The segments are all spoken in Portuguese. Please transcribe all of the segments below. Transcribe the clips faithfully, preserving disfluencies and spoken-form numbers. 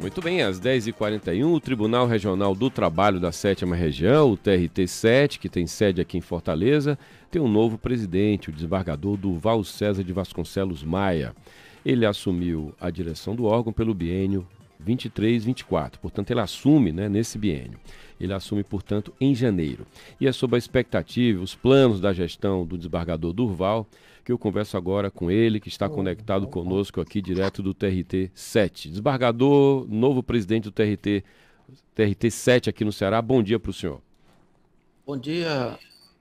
Muito bem, às dez e quarenta e um, o Tribunal Regional do Trabalho da sétima Região, o T R T sete, que tem sede aqui em Fortaleza, tem um novo presidente, o desembargador Durval César de Vasconcelos Maia. Ele assumiu a direção do órgão pelo biênio vinte e três vinte e quatro, portanto ele assume, né, nesse biênio. Ele assume, portanto, em janeiro. E é sobre a expectativa, os planos da gestão do desembargador Durval, que eu converso agora com ele, que está conectado conosco aqui direto do T R T sete. Desembargador, novo presidente do T R T, T R T sete aqui no Ceará, bom dia para o senhor. Bom dia,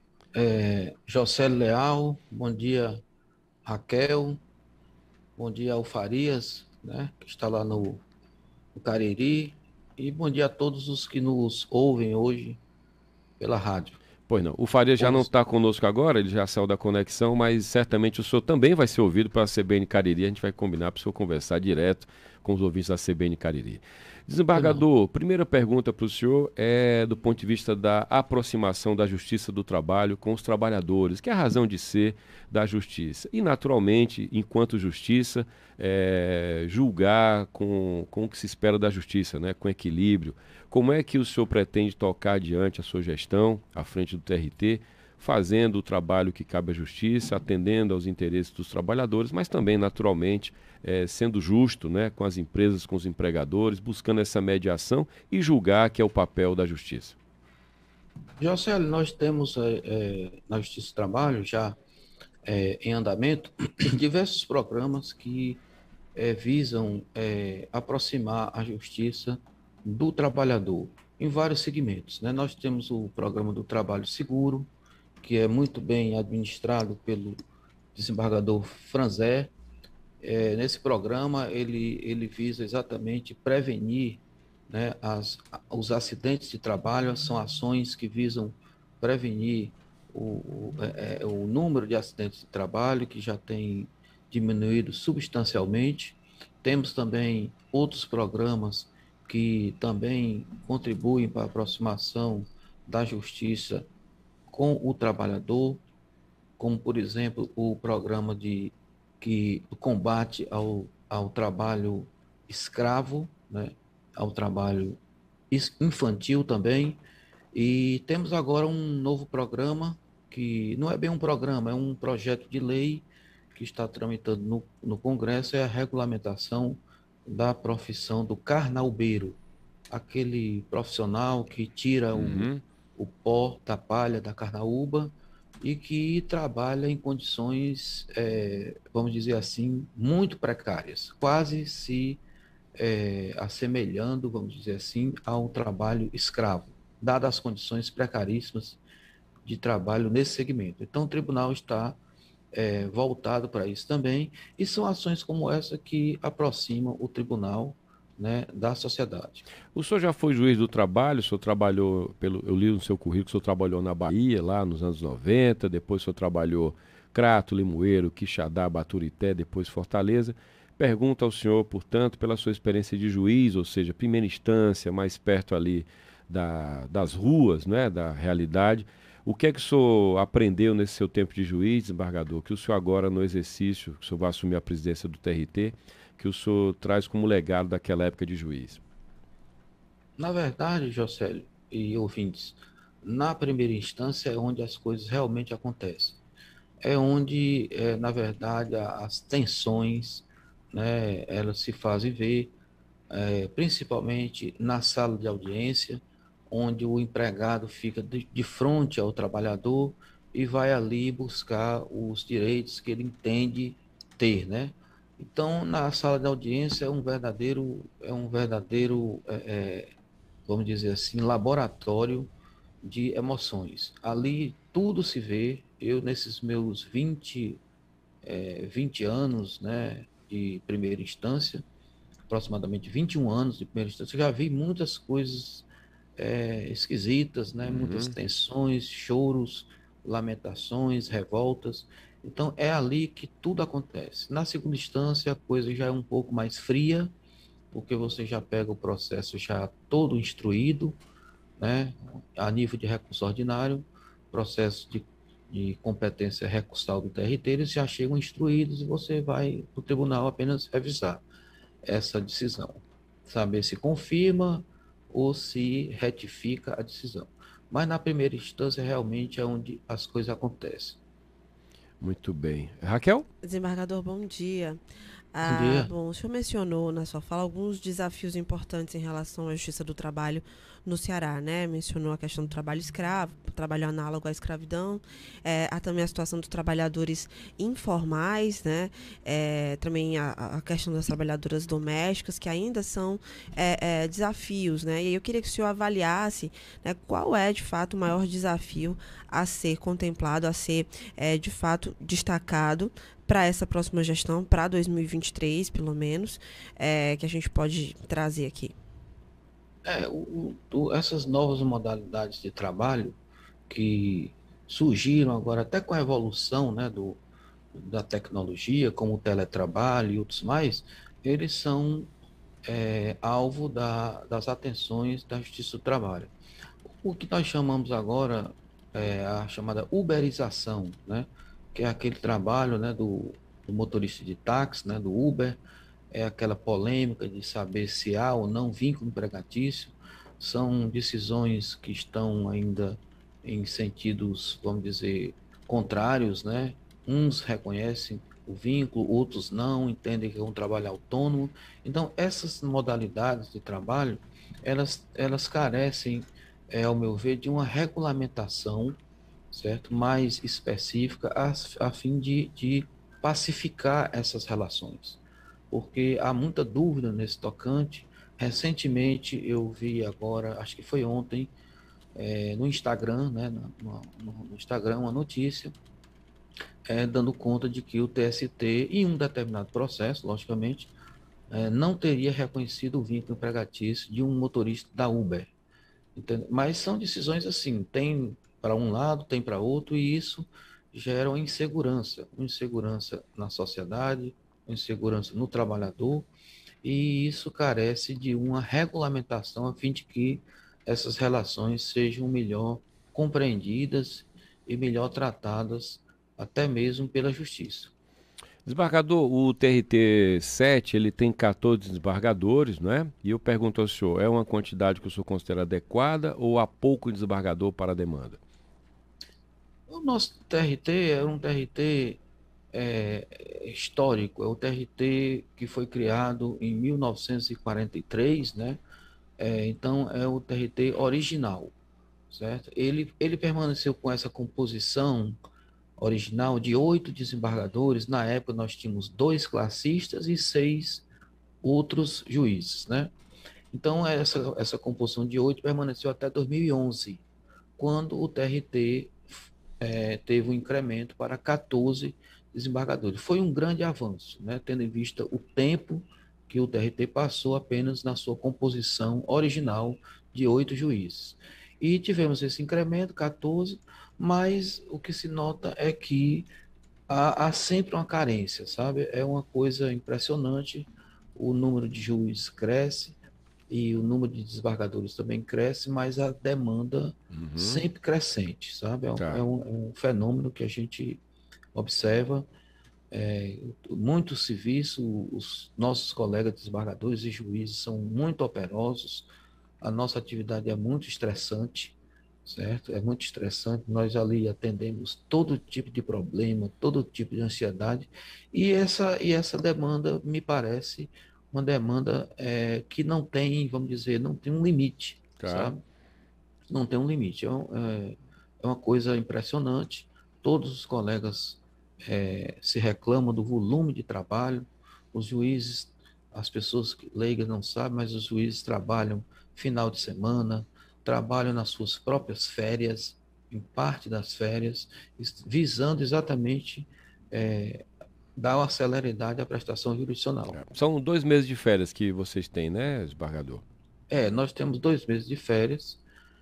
é, Jocélio Leal, bom dia, Raquel, bom dia ao Farias, né, que está lá no, no Cariri, e bom dia a todos os que nos ouvem hoje pela rádio. Pois não, o Faria já não Os, está conosco agora, ele já saiu da conexão, mas certamente o senhor também vai ser ouvido pela C B N Cariri, a gente vai combinar para o senhor conversar direto com os ouvintes da C B N Cariri. não, Desembargador, primeira pergunta para o senhor é do ponto de vista da aproximação da Justiça do Trabalho com os trabalhadores, que é a razão de ser da Justiça. E, naturalmente, enquanto Justiça, é, julgar com, com o que se espera da Justiça, né, com equilíbrio. Como é que o senhor pretende tocar adiante a sua gestão, à frente do T R T, fazendo o trabalho que cabe à Justiça, atendendo aos interesses dos trabalhadores, mas também, naturalmente, é, sendo justo, né, com as empresas, com os empregadores, buscando essa mediação e julgar que é o papel da Justiça? Jocélio, nós temos é, é, na Justiça do Trabalho já é, em andamento diversos programas que é, visam é, aproximar a justiça do trabalhador em vários segmentos, né? Nós temos o programa do Trabalho Seguro, que é muito bem administrado pelo desembargador Franzé. É, nesse programa, ele, ele visa exatamente prevenir, né, as, os acidentes de trabalho, são ações que visam prevenir o, o, é, é, o número de acidentes de trabalho, que já tem diminuído substancialmente. Temos também outros programas que também contribuem para a aproximação da justiça com o trabalhador, como, por exemplo, o programa de que combate ao, ao trabalho escravo, né, ao trabalho infantil também. E temos agora um novo programa, que não é bem um programa, é um projeto de lei que está tramitando no, no Congresso, é a regulamentação da profissão do carnaubeiro, aquele profissional que tira o, Uhum. o pó da palha da carnaúba e que trabalha em condições, é, vamos dizer assim, muito precárias, quase se é, assemelhando, vamos dizer assim, ao trabalho escravo, dadas as condições precaríssimas de trabalho nesse segmento. Então, o tribunal está é, voltado para isso também, e são ações como essa que aproximam o tribunal, né, da sociedade. O senhor já foi juiz do trabalho, o senhor trabalhou, pelo, eu li no seu currículo, o senhor trabalhou na Bahia, lá nos anos noventa, depois o senhor trabalhou Crato, Limoeiro, Quixadá, Baturité, depois Fortaleza. Pergunto ao senhor, portanto, pela sua experiência de juiz, ou seja, primeira instância, mais perto ali da, das ruas, né, da realidade. O que é que o senhor aprendeu nesse seu tempo de juiz, desembargador, que o senhor agora no exercício, que o senhor vai assumir a presidência do T R T, que o senhor traz como legado daquela época de juiz? Na verdade, Jocélio e ouvintes, na primeira instância é onde as coisas realmente acontecem. É onde, é, na verdade, as tensões, né, elas se fazem ver, é, principalmente na sala de audiência, onde o empregado fica de, de frente ao trabalhador e vai ali buscar os direitos que ele entende ter, né? Então, na sala de audiência é um verdadeiro, é um verdadeiro, é, é, vamos dizer assim, laboratório de emoções. Ali tudo se vê. Eu, nesses meus vinte é, vinte anos, né, de primeira instância, aproximadamente vinte e um anos de primeira instância, já vi muitas coisas é, esquisitas, né, muitas Uhum. tensões, choros, lamentações, revoltas. Então, é ali que tudo acontece. Na segunda instância, a coisa já é um pouco mais fria, porque você já pega o processo já todo instruído, né, a nível de recurso ordinário, processo de, de competência recursal do T R T, eles já chegam instruídos e você vai para o tribunal apenas revisar essa decisão. saber se confirma ou se retifica a decisão. Mas na primeira instância, realmente é onde as coisas acontecem. Muito bem. Raquel? Desembargador, bom dia. Bom Ah, dia. bom, o senhor mencionou na sua fala alguns desafios importantes em relação à justiça do trabalho no Ceará, né? Mencionou a questão do trabalho escravo, trabalho análogo à escravidão, é, há também a situação dos trabalhadores informais, né? É, também a, a questão das trabalhadoras domésticas, que ainda são é, é, desafios, né? E aí eu queria que o senhor avaliasse, né, qual é, de fato, o maior desafio a ser contemplado, a ser, é, de fato, destacado para essa próxima gestão, para dois mil e vinte e três, pelo menos, é, que a gente pode trazer aqui. É, o, o, essas novas modalidades de trabalho que surgiram agora, até com a evolução, né, do, da tecnologia, como o teletrabalho e outros mais, eles são é, alvo da, das atenções da Justiça do Trabalho. O que nós chamamos agora é a chamada uberização, né, que é aquele trabalho, né, do, do motorista de táxi, né, do Uber, é aquela polêmica de saber se há ou não vínculo empregatício. São decisões que estão ainda em sentidos, vamos dizer, contrários, né? Uns reconhecem o vínculo, outros não, entendem que é um trabalho autônomo. Então, essas modalidades de trabalho, elas, elas carecem, é, ao meu ver, de uma regulamentação, certo? Mais específica, a, a fim de, de pacificar essas relações, porque há muita dúvida nesse tocante. Recentemente eu vi agora, acho que foi ontem, é, no Instagram, né, no, no Instagram, uma notícia é, dando conta de que o T S T, em um determinado processo, logicamente, é, não teria reconhecido o vínculo empregatício de um motorista da Uber. Entende? Mas são decisões assim, tem para um lado, tem para outro, e isso gera uma insegurança, uma insegurança na sociedade, uma insegurança no trabalhador, e isso carece de uma regulamentação a fim de que essas relações sejam melhor compreendidas e melhor tratadas, até mesmo pela justiça. Desembargador, o T R T sete, ele tem quatorze desembargadores, não é? E eu pergunto ao senhor, é uma quantidade que o senhor considera adequada ou há pouco desembargador para a demanda? O nosso T R T é um T R T é, histórico, é o T R T que foi criado em mil novecentos e quarenta e três, né? É, então é o T R T original, certo? Ele, ele permaneceu com essa composição original de oito desembargadores. Na época nós tínhamos dois classistas e seis outros juízes, né? Então essa, essa composição de oito permaneceu até dois mil e onze, quando o T R T é, teve um incremento para quatorze desembargadores. Foi um grande avanço, né? Tendo em vista o tempo que o T R T passou apenas na sua composição original de oito juízes. E tivemos esse incremento, quatorze, mas o que se nota é que há, há sempre uma carência, sabe? É uma coisa impressionante, o número de juízes cresce, e o número de desembargadores também cresce, mas a demanda Uhum. sempre crescente, sabe? É um, Tá. é um, é um fenômeno que a gente observa. É, muito serviço, os nossos colegas desembargadores e juízes são muito operosos, a nossa atividade é muito estressante, certo? É muito estressante, nós ali atendemos todo tipo de problema, todo tipo de ansiedade, e essa, e essa demanda me parece uma demanda é, que não tem, vamos dizer, não tem um limite, Tá. sabe? Não tem um limite, é, um- é, é uma coisa impressionante. Todos os colegas é, se reclamam do volume de trabalho, os juízes, as pessoas leigas não sabem, mas os juízes trabalham final de semana, trabalham nas suas próprias férias, em parte das férias, visando exatamente é, dar uma celeridade à prestação jurisdicional. É. São dois meses de férias que vocês têm, né, desembargador? É, nós temos dois meses de férias,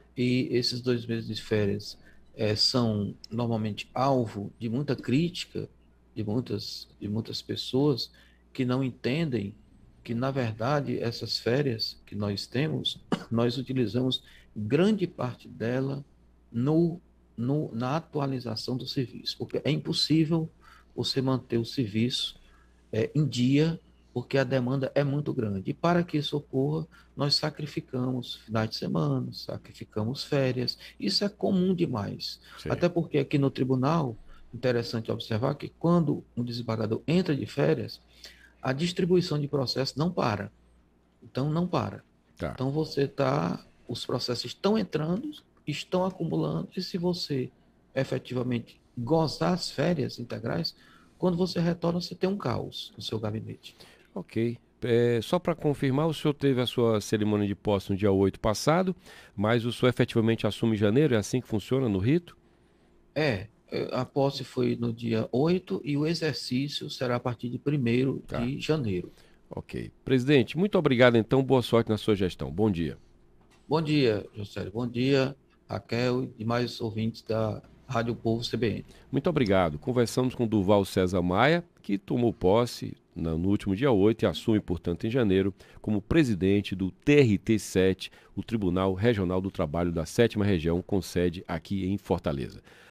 e esses dois meses de férias é, são normalmente alvo de muita crítica de muitas, de muitas pessoas que não entendem que, na verdade, essas férias que nós temos, nós utilizamos grande parte dela no, no, na atualização do serviço, porque é impossível você manter o serviço é, em dia, porque a demanda é muito grande. E para que isso ocorra, nós sacrificamos finais de semana, sacrificamos férias. Isso é comum demais. Sim. Até porque aqui no tribunal, interessante observar que quando um desembargador entra de férias, a distribuição de processos não para. Então, não para. Tá. Então, você está... Os processos estão entrando, estão acumulando, e se você efetivamente gozar as férias integrais, quando você retorna, você tem um caos no seu gabinete. Ok. É, só para confirmar, o senhor teve a sua cerimônia de posse no dia oito passado, mas o senhor efetivamente assume em janeiro? É assim que funciona no rito? É, a posse foi no dia oito e o exercício será a partir de primeiro Tá. de janeiro. Ok. Presidente, muito obrigado então, boa sorte na sua gestão. Bom dia. Bom dia, José. Bom dia, Raquel e demais ouvintes da Rádio Povo C B N. Muito obrigado. Conversamos com Durval César Maia, que tomou posse no último dia oito e assume, portanto, em janeiro, como presidente do T R T sete, o Tribunal Regional do Trabalho da sétima Região, com sede aqui em Fortaleza.